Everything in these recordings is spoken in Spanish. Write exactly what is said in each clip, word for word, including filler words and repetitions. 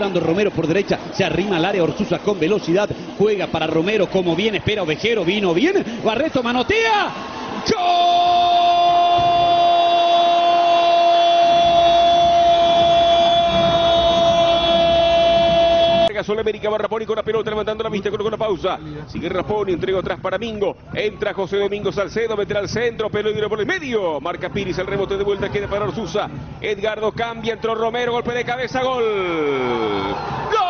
entrando Romero por derecha, se arrima al área Orsusa con velocidad, juega para Romero como viene, espera Ovejero, vino bien, Barreto manotea, ¡gol! Sol América va Raponi con la pelota, levantando la vista, con una pausa. Sigue Raponi, entrega atrás para Mingo. Entra José Domingo Salcedo, meterá al centro, peligro por el medio. Marca Piris, el rebote de vuelta queda para Orsusa. Edgardo cambia, entró Romero, golpe de cabeza, gol. ¡Gol!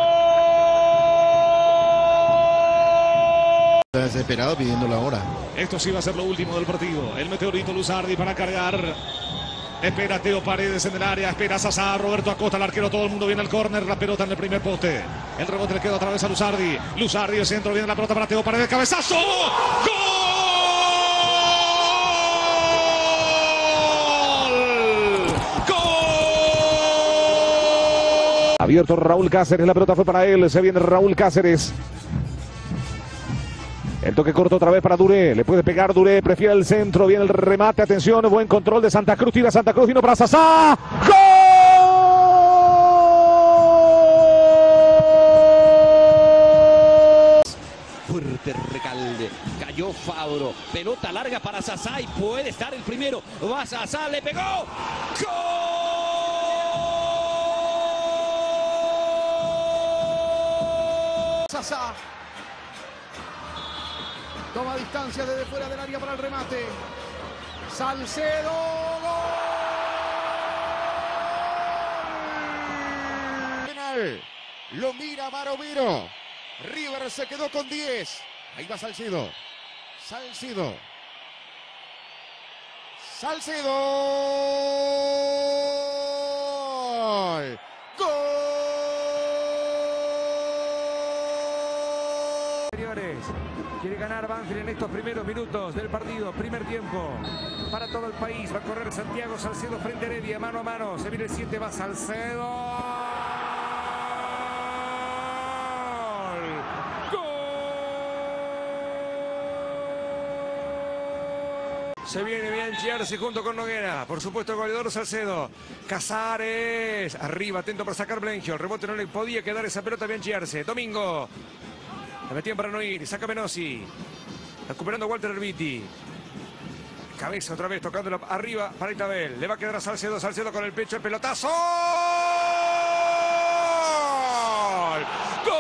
Está desesperado pidiendo la hora. Esto sí va a ser lo último del partido. El meteorito Luzardi para cargar. Espera Teo Paredes en el área, espera Sasá, Roberto Acosta, el arquero, todo el mundo viene al córner, la pelota en el primer poste. El rebote le queda otra vez a Luzardi. Luzardi, el centro, viene la pelota para Teo Paredes, cabezazo. ¡Gol! ¡Gol! Abierto Raúl Cáceres, la pelota fue para él, se viene Raúl Cáceres. El toque corto otra vez para Duré, le puede pegar Duré, prefiere el centro, viene el remate, atención, buen control de Santa Cruz, tira Santa Cruz, vino para Sasá, ¡gol! Fuerte Recalde, cayó Fabro, pelota larga para Sasá y puede estar el primero, va Sasá, le pegó, ¡gol! Sasá. Toma distancia desde fuera del área para el remate. Salcedo. ¡Gol! Penal. Lo mira Barovero. River se quedó con diez. Ahí va Salcedo. Salcedo. Salcedo. ¡Gol! Quiere ganar Banfield en estos primeros minutos del partido, primer tiempo para todo el país. Va a correr Santiago Salcedo frente a Heredia, mano a mano. Se viene el siete, va Salcedo. ¡Gol! Se viene Bianchi Arce junto con Noguera. Por supuesto, el goleador Salcedo. Casares. Arriba, atento para sacar Blengio. El rebote no le podía quedar esa pelota a Bianchi Arce. Domingo. La metían para no ir, saca Menossi. Recuperando Walter Herbiti. Cabeza otra vez, tocándola arriba para Itabel. Le va a quedar a Salcedo, Salcedo con el pecho, el pelotazo. ¡Gol!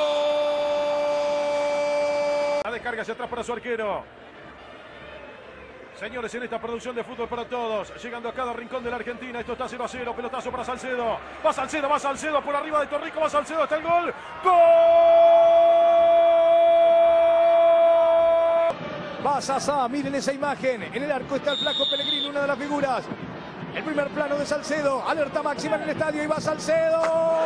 La descarga hacia atrás para su arquero. Señores, en esta producción de Fútbol para Todos, llegando a cada rincón de la Argentina, esto está cero a cero, pelotazo para Salcedo. Va Salcedo, va Salcedo, por arriba de Torrico, va Salcedo, está el gol. ¡Gol! Va Sasá, miren esa imagen. En el arco está el flaco Pellegrini, una de las figuras. El primer plano de Salcedo. Alerta máxima en el estadio y va Salcedo.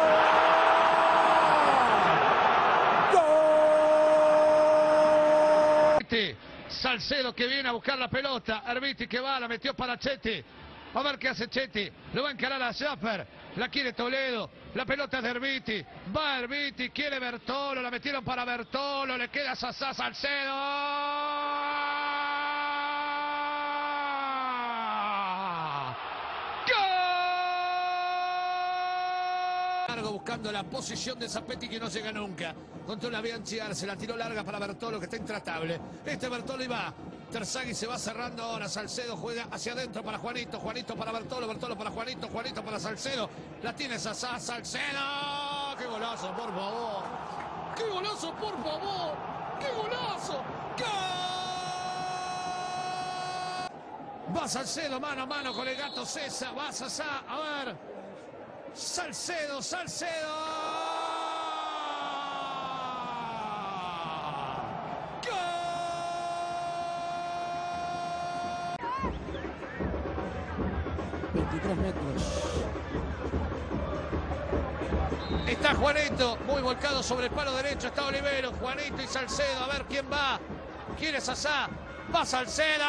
¡Gol! Salcedo que viene a buscar la pelota. Herbiti que va, la metió para Chetti. A ver qué hace Chetti. Lo va a encarar a Schaffer. La quiere Toledo. La pelota es de Herbiti. Va Herbiti. Quiere Bertolo. La metieron para Bertolo. Le queda Sasá Salcedo. Buscando la posición de Zapetti que no llega nunca. Controla Bianchi Arce, la tiró larga para Bertolo que está intratable. Este Bertolo iba. Terzaghi se va cerrando ahora. Salcedo juega hacia adentro para Juanito. Juanito para Bertolo. Bertolo para Juanito. Juanito para Salcedo. La tiene Sasá. Salcedo. ¡Qué golazo, por favor! ¡Qué golazo, por favor! ¡Qué golazo! ¡Gol! Va Salcedo mano a mano con el gato César. Va Sasá. A ver. Salcedo, Salcedo. ¡Gol! veintitrés metros. Está Juanito, muy volcado sobre el palo derecho. Está Olivero, Juanito y Salcedo. A ver quién va. ¿Quién es Sasá? Va Salcedo.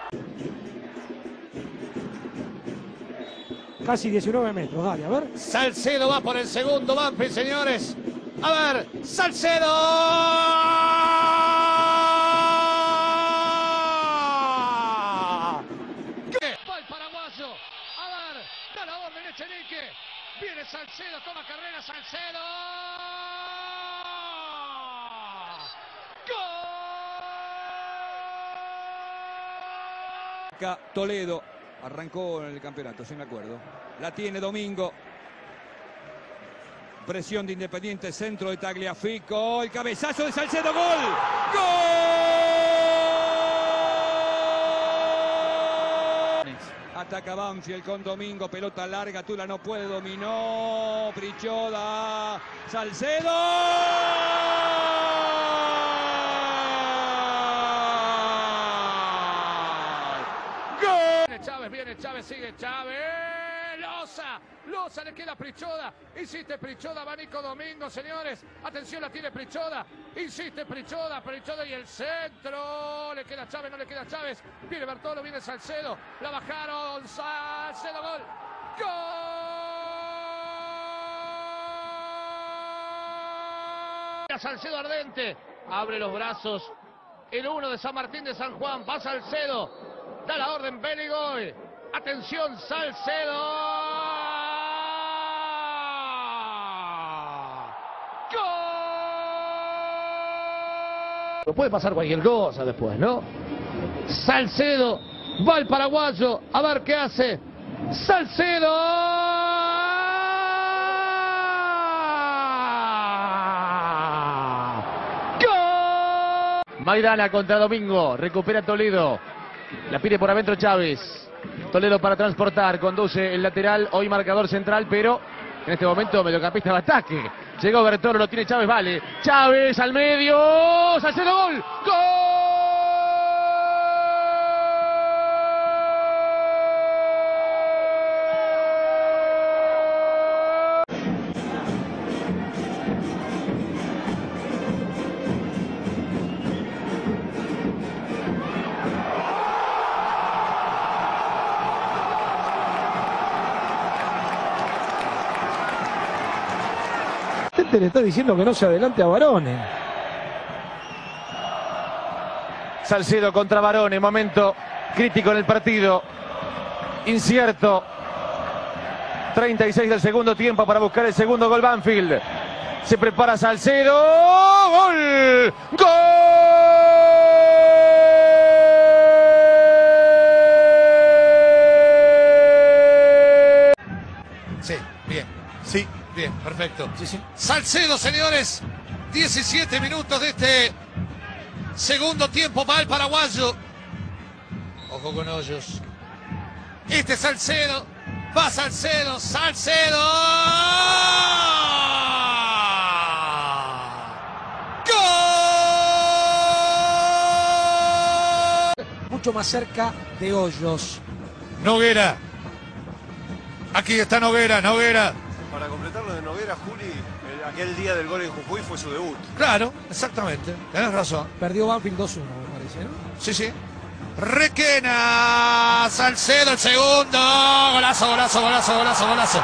Casi diecinueve metros, dale, a ver. Salcedo va por el segundo Banfield, señores. A ver, Salcedo. ¿Qué? Va el paraguayo. A ver, da la orden Echenique. Viene Salcedo, toma carrera Salcedo. Acá Toledo arrancó en el campeonato, sí me acuerdo. La tiene Domingo. Presión de Independiente, centro de Tagliafico. El cabezazo de Salcedo, gol. ¡Gol! Ataca Banfield con Domingo, pelota larga, Tula no puede, dominó. Prichoda, Salcedo. Chávez, viene Chávez, sigue Chávez. Loza, Loza le queda Prichoda. Insiste Prichoda, va Nico Domingo, señores. Atención, la tiene Prichoda. Insiste Prichoda, Prichoda y el centro. Le queda Chávez, no le queda Chávez. Viene Bertolo, viene Salcedo. La bajaron, Salcedo, gol. ¡Gol! Salcedo ardente. Abre los brazos. El uno de San Martín de San Juan. Va Salcedo. Da la orden Beligoy. Atención, Salcedo. ¡Gol! Puede pasar cualquier cosa después, ¿no? Salcedo. Va el paraguayo. A ver qué hace. Salcedo. ¡Gol! Maidana contra Domingo. Recupera Toledo. La pide por adentro Chávez. Toledo para transportar. Conduce el lateral. Hoy marcador central, pero en este momento mediocampista de ataque. Llegó Bertolo, lo tiene Chávez, vale. Chávez al medio. Salcedo, gol. ¡Gol! Le está diciendo que no se adelante a Barone. Salcedo contra Barone, momento crítico en el partido. Incierto. treinta y seis del segundo tiempo para buscar el segundo gol Banfield. Se prepara Salcedo. ¡Gol! ¡Gol! Sí, bien. Sí. Bien, perfecto. Sí, sí. Salcedo, señores. diecisiete minutos de este segundo tiempo. Va el paraguayo. Ojo con Hoyos. Este es Salcedo. Va Salcedo. Salcedo. ¡Gol! Mucho más cerca de Hoyos. Noguera. Aquí está Noguera. Noguera. Para completar lo de Noguera, Juli, el, aquel día del gol en Jujuy fue su debut. Claro, exactamente. Tenés razón. Perdió Banfield dos uno, me parece, ¿no? Sí, sí. Requena. Salcedo el segundo. Golazo, golazo, golazo, golazo, golazo.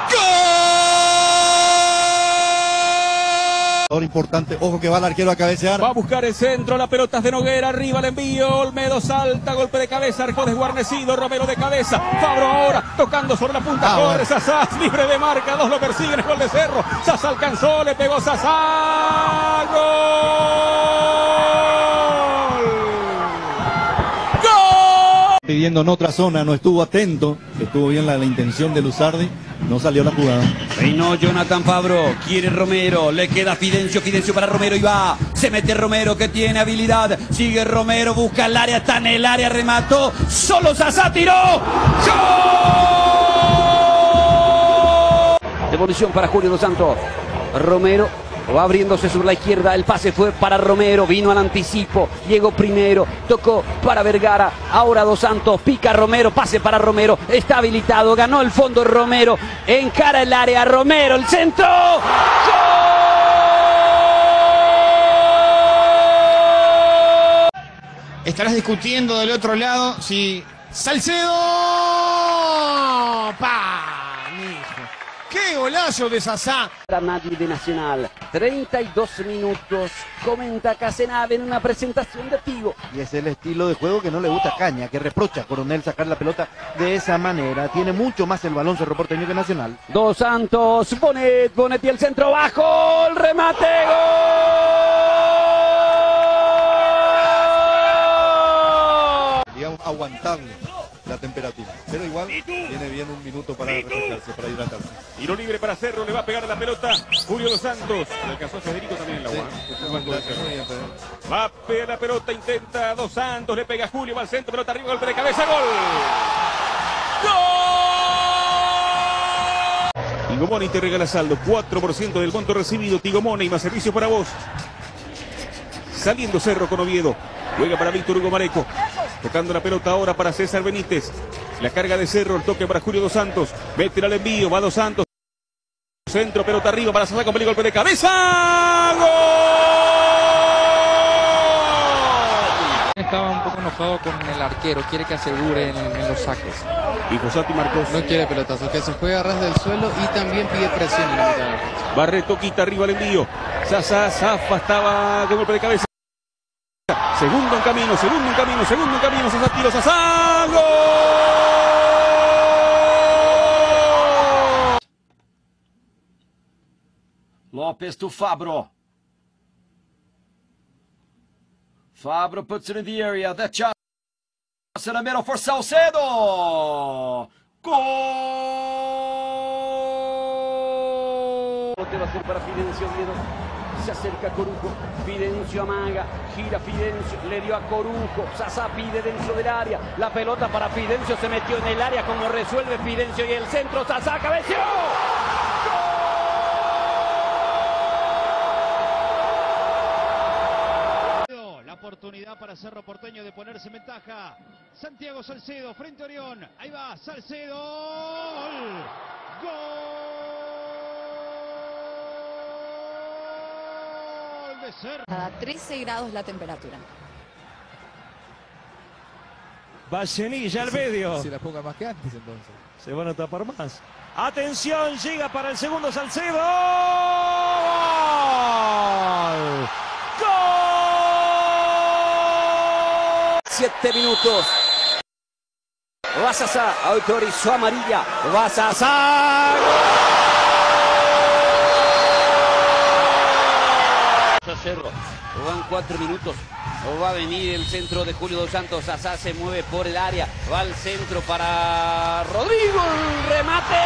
Ahora importante, ojo que va el arquero a cabecear. Va a buscar el centro, la pelota es de Noguera, arriba el envío, Olmedo salta, golpe de cabeza, arco desguarnecido, Romero de cabeza, Fabro ahora tocando sobre la punta, ah, corre bueno. Sasá, libre de marca, dos lo persiguen, es gol de Cerro, Sasá alcanzó, le pegó Sasá, gol, gol. Pidiendo en otra zona, no estuvo atento, estuvo bien la, la intención de Luzardi, no salió la jugada. Reinó Jonathan Fabro, quiere Romero, le queda Fidencio, Fidencio para Romero y va, se mete Romero que tiene habilidad, sigue Romero, busca el área, está en el área, remató, solo Sasá tiró, ¡gol! Devolución para Julio Dos Santos, Romero va abriéndose sobre la izquierda, el pase fue para Romero, vino al anticipo, llegó primero, tocó para Vergara, ahora Dos Santos, pica Romero, pase para Romero, está habilitado, ganó el fondo Romero, encara el área, Romero, el centro, ¡gol! estarás discutiendo del otro lado si Salcedo, ¡pa! Mijo. ¡Qué golazo de Sasá! Para nadie de Nacional, treinta y dos minutos, comenta Casenave en una presentación de Tigo. Y es el estilo de juego que no le gusta a Caña, que reprocha a Coronel sacar la pelota de esa manera. Tiene mucho más el balón Cerro Porteño que Nacional. Dos Santos, Bonet, Bonet y el centro bajo, el remate, gol. Digamos, aguantable la temperatura, pero igual viene bien un minuto para refrescarse, para hidratarse. Tiro libre para Cerro, le va a pegar a la pelota Julio Dos Santos. Le alcanzó a Federico también en la Sí, U. Va a pegar la pelota, intenta Dos Santos, le pega a Julio, va al centro, pelota arriba, golpe de cabeza, gol. ¡Gol! Tigo Money te regala saldo, cuatro por ciento del monto recibido. Tigo Money más servicio para vos. Saliendo Cerro con Oviedo, juega para Víctor Hugo Mareco. Tocando la pelota ahora para César Benítez. La carga de Cerro, el toque para Julio Dos Santos. Mete al envío, va Dos Santos. Centro, pelota arriba para Sasá con peligro, golpe de cabeza. ¡Gol! Estaba un poco enojado con el arquero, quiere que asegure en, en los saques. Y Fossati marcó. No quiere pelotazos, que se juegue a ras del suelo y también pide presión en la mitad de la cancha. Barreto quita arriba el envío. Sasá, Zafa estaba con golpe de cabeza. Segundo en camino, segundo en camino, segundo en camino, Sasá tiro, Sasá, ¡gol! Lopes to Fabro. Fabro puts it in the area. That shot in the middle for Salcedo. Gol. Te va a hacer para Fidencio Oviedo. Se acerca Corujo, Fidencio amaga, gira Fidencio, le dio a Corujo, Sasá pide dentro del área, la pelota para Fidencio, se metió en el área, como resuelve Fidencio y el centro, Sasá cabeció. La oportunidad para Cerro Porteño de ponerse en ventaja. Santiago Salcedo frente a Orión, ahí va Salcedo, gol, gol. A trece grados la temperatura. Vallenilla al medio. Si la ponga más que antes entonces. Se van a tapar más. Atención, llega para el segundo Salcedo. ¡Gol! ¡Gol! Siete minutos. Va Sasá, autorizó amarilla. Va Sasá. Cerro. Van cuatro minutos. Va a venir el centro de Julio Dos Santos. Sasá se mueve por el área. Va al centro para Rodrigo. El remate.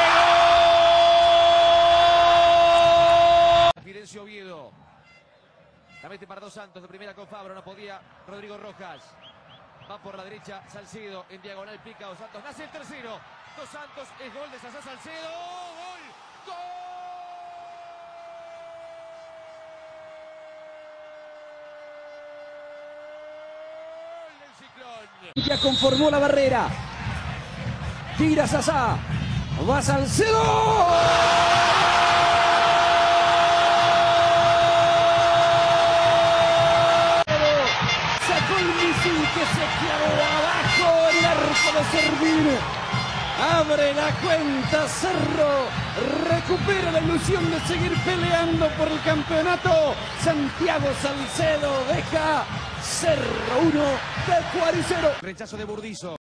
¡Gol! Fidencio Oviedo. La mete para Dos Santos. De primera con Fabro. No podía Rodrigo Rojas. Va por la derecha Salcedo. En diagonal pica Dos Santos. Nace el tercero. Dos Santos. Es gol de Sasá Salcedo. ¡Gol! ¡Gol! Ya conformó la barrera. Tira Sasá. Va Salcedo. Sacó el misil que se clavó abajo el arco de Cervino. Abre la cuenta Cerro. Recupera la ilusión de seguir peleando por el campeonato. Santiago Salcedo deja Cerro uno, Tacuari cero. Rechazo de Burdizo.